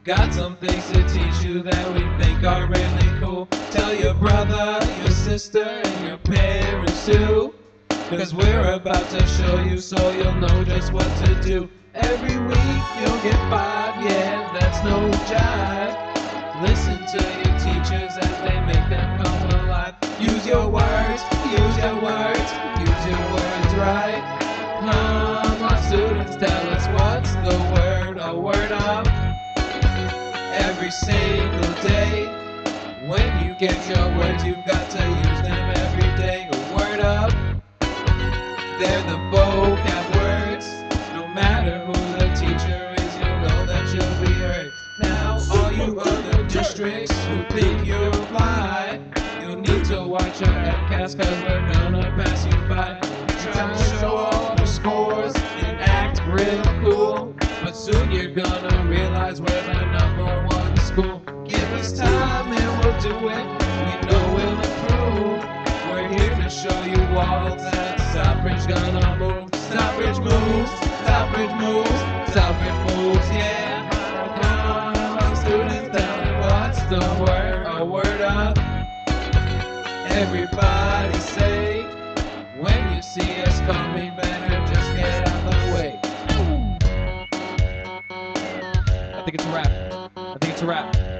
Got some things to teach you that we think are really cool. Tell your brother, your sister, and your parents too, 'cause we're about to show you so you'll know just what to do. Every week you'll get 5, yeah, that's no jive. Listen to your teachers as they make them come alive. Use your words, use your words, use your words right. Come on students, tell us what's the word or word up. Every single day, when you get your words, you've got to use them every day. A word up, they're the vocab words. No matter who the teacher is, you'll know that you'll be heard. Now, all you other districts who think you're fly, you'll need to watch your MCAS, 'cause we're gonna pass you by. Try to show all the scores and act real cool, but soon you're gonna realize we're the #1 school. Give us time and we'll do it, we know we'll improve. We're here to show you all that Southbridge gonna move. Southbridge moves, Southbridge moves, Southbridge moves, yeah. Come on students, tell me what's the word or word up. Everybody say, when you see us coming, better just get out the way. I think it's a wrap.